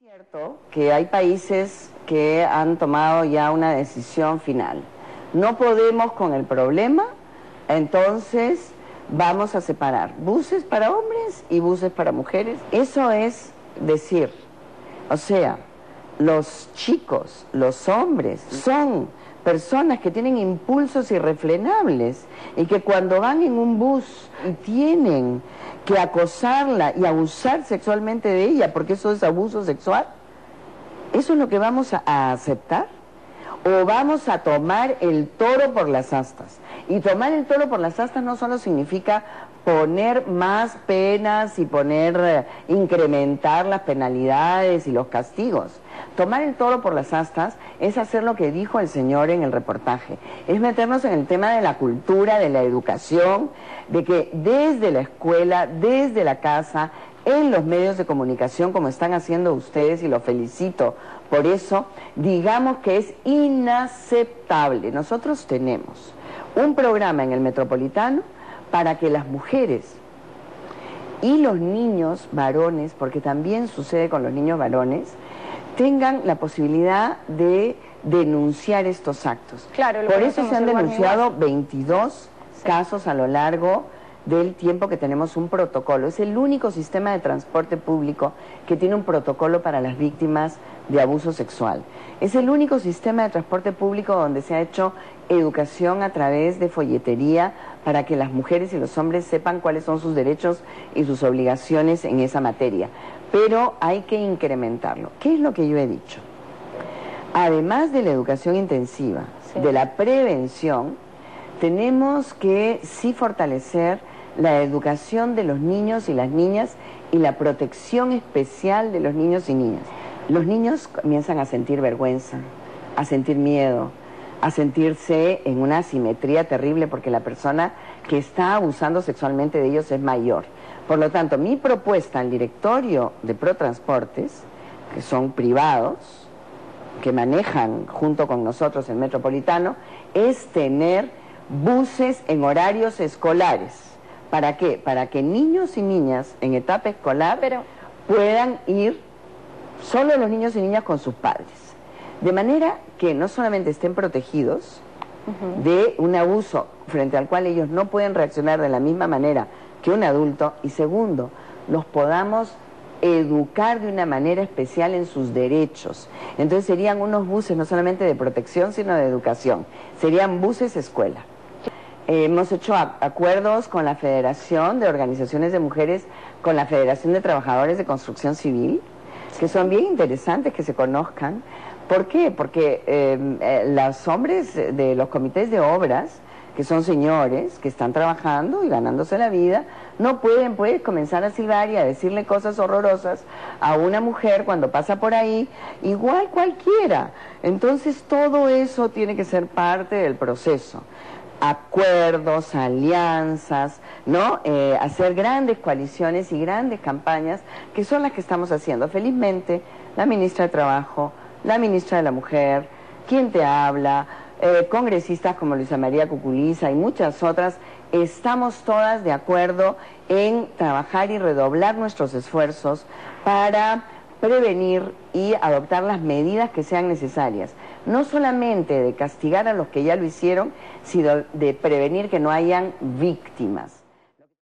Es cierto que hay países que han tomado ya una decisión final. No podemos con el problema, entonces vamos a separar buses para hombres y buses para mujeres. Eso es decir, o sea, los chicos, los hombres, son personas que tienen impulsos irrefrenables y que cuando van en un bus y tienen que acosarla y abusar sexualmente de ella, porque eso es abuso sexual, ¿eso es lo que vamos a aceptar? ¿O vamos a tomar el toro por las astas? Y tomar el toro por las astas no solo significa poner más penas y incrementar las penalidades y los castigos. Tomar el toro por las astas es hacer lo que dijo el señor en el reportaje, es meternos en el tema de la cultura, de la educación, de que desde la escuela, desde la casa, en los medios de comunicación, como están haciendo ustedes, y los felicito por eso, digamos que es inaceptable. Nosotros tenemos un programa en el Metropolitano para que las mujeres y los niños varones, porque también sucede con los niños varones, tengan la posibilidad de denunciar estos actos. Claro, por eso se han denunciado 22 casos a lo largo del tiempo que tenemos un protocolo. Es el único sistema de transporte público que tiene un protocolo para las víctimas de abuso sexual. Es el único sistema de transporte público donde se ha hecho educación a través de folletería para que las mujeres y los hombres sepan cuáles son sus derechos y sus obligaciones en esa materia. Pero hay que incrementarlo. ¿Qué es lo que yo he dicho? Además de la educación intensiva, de la prevención, tenemos que sí fortalecer la educación de los niños y las niñas y la protección especial de los niños y niñas. Los niños comienzan a sentir vergüenza, a sentir miedo, a sentirse en una asimetría terrible porque la persona que está abusando sexualmente de ellos es mayor. Por lo tanto, mi propuesta al directorio de Protransportes, que son privados, que manejan junto con nosotros el Metropolitano, es tener buses en horarios escolares. ¿Para qué? Para que niños y niñas en etapa escolar puedan ir solo los niños y niñas con sus padres. De manera que no solamente estén protegidos de un abuso frente al cual ellos no pueden reaccionar de la misma manera que un adulto, y segundo, los podamos educar de una manera especial en sus derechos. Entonces serían unos buses no solamente de protección, sino de educación. Serían buses escuela. Hemos hecho acuerdos con la Federación de Organizaciones de Mujeres, con la Federación de Trabajadores de Construcción Civil, que son bien interesantes que se conozcan. ¿Por qué? Porque los hombres de los comités de obras, que son señores que están trabajando y ganándose la vida, no pueden pues comenzar a silbar y a decirle cosas horrorosas a una mujer cuando pasa por ahí, igual cualquiera. Entonces todo eso tiene que ser parte del proceso. Acuerdos, alianzas, ¿no? Hacer grandes coaliciones y grandes campañas, que son las que estamos haciendo. Felizmente, la ministra de Trabajo, la ministra de la Mujer, quien te habla, congresistas como Luisa María Cuculiza y muchas otras, estamos todas de acuerdo en trabajar y redoblar nuestros esfuerzos para prevenir y adoptar las medidas que sean necesarias. No solamente de castigar a los que ya lo hicieron, sino de prevenir que no hayan víctimas.